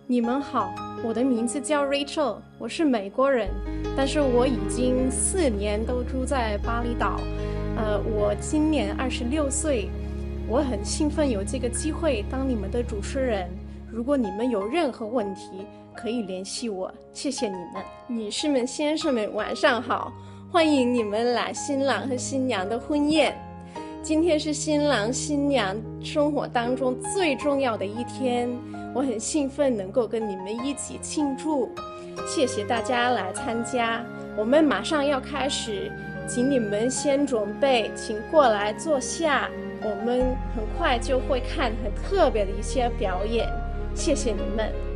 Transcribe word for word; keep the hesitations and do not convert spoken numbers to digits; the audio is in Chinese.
你们好，我的名字叫 Rachel， 我是美国人，但是我已经四年都住在巴厘岛。呃，我今年二十六岁，我很兴奋有这个机会当你们的主持人。如果你们有任何问题，可以联系我，谢谢你们。女士们、先生们，晚上好，欢迎你们来新郎和新娘的婚宴。今天是新郎新娘生活当中最重要的一天，我很兴奋能够跟你们一起庆祝，谢谢大家来参加。我们马上要开始，请你们先准备，请过来坐下，我们很快就会看很特别的一些表演，谢谢你们。